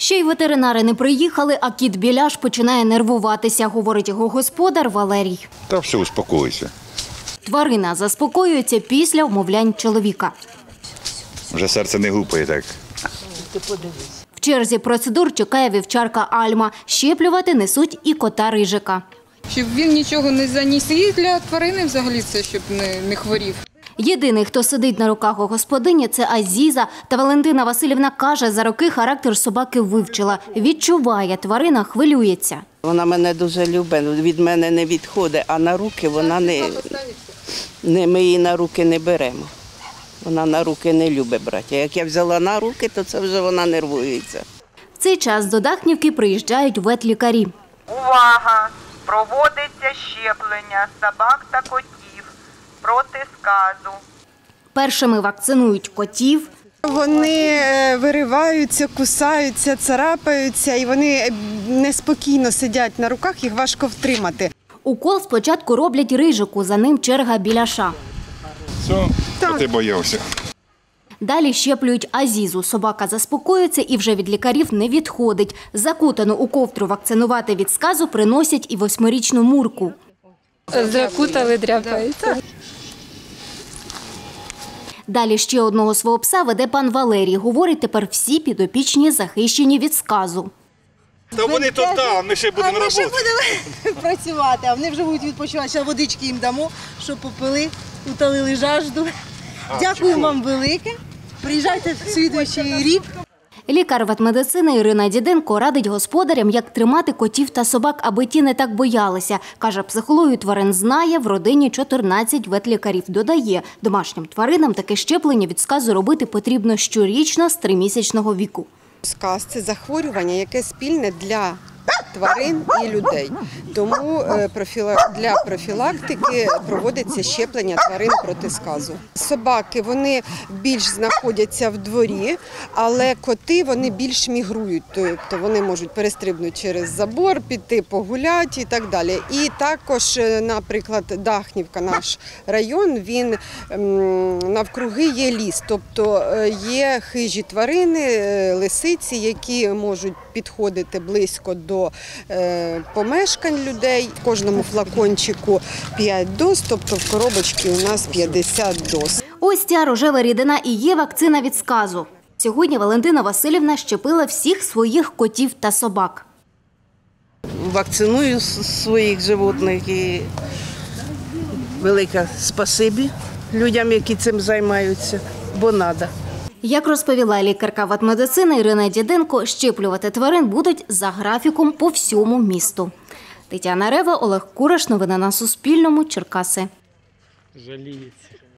Ще й ветеринари не приїхали, а кіт Біляш починає нервуватися, говорить його господар Валерій. Та все, успокойся. Тварина заспокоюється після вмовлянь чоловіка. Вже серце не гупає так. В черзі процедур чекає вівчарка Альма. Щеплювати несуть і кота Рижика. Щоб він нічого не заніс. І для тварини взагалі це, щоб не хворів. Єдиний, хто сидить на руках у господині – це Азіза. Та Валентина Васильівна каже, за роки характер собаки вивчила. Відчуває, тварина хвилюється. Вона мене дуже любить, від мене не відходить, а на руки вона ми її на руки не беремо. Вона на руки не любить брати. Як я взяла на руки, то це вже вона нервується. В цей час до Дахнівки приїжджають ветлікарі. Увага! Проводиться щеплення собак та котів проти сказу. Першими вакцинують котів. Вони вириваються, кусаються, царапаються і вони неспокійно сидять на руках, їх важко втримати. Укол спочатку роблять Рижику, за ним черга Біляша. Все, а ти боявся. Далі щеплюють Азізу. Собака заспокоюється і вже від лікарів не відходить. Закутану у ковдру вакцинувати від сказу приносять і 8-річну Мурку. Закутали, дряпається. Далі ще одного свого пса веде пан Валерій. Говорить, тепер всі підопічні захищені від сказу. Та вони то там, ми ще будемо Ми ще працювати. будемо працювати, а вони вже будуть відпочивати. Ще водички їм дамо, щоб попили, утолили жажду. Дякую вам велике. Приїжджайте в слідуючий рік. Лікар ветмедицини Ірина Діденко радить господарям, як тримати котів та собак, аби ті не так боялися. Каже, психологію тварин знає, в родині 14 ветлікарів. Додає, домашнім тваринам таке щеплення від сказу робити потрібно щорічно з 3-місячного віку. Сказ – це захворювання, яке спільне для тварин і людей. Тому для профілактики проводиться щеплення тварин проти сказу. Собаки, вони більш знаходяться в дворі, але коти, вони більш мігрують. Тобто вони можуть перестрибнути через забор, піти погуляти і так далі. І також, наприклад, Дахнівка, наш район, він навкруги є ліс. Тобто є хижі тварини, лисиці, які можуть підходити близько до помешкань людей. В кожному флакончику 5 доз, тобто в коробочці у нас 50 доз. Ось ця рожева рідина і є вакцина від сказу. Сьогодні Валентина Васильівна щепила всіх своїх котів та собак. Вакциную своїх животних і велике спасибі людям, які цим займаються, бо треба. Як розповіла лікарка ветмедицини Ірина Діденко, щеплювати тварин будуть за графіком по всьому місту. Тетяна Рева, Олег Кураш. Новини на Суспільному. Черкаси. Жаліється.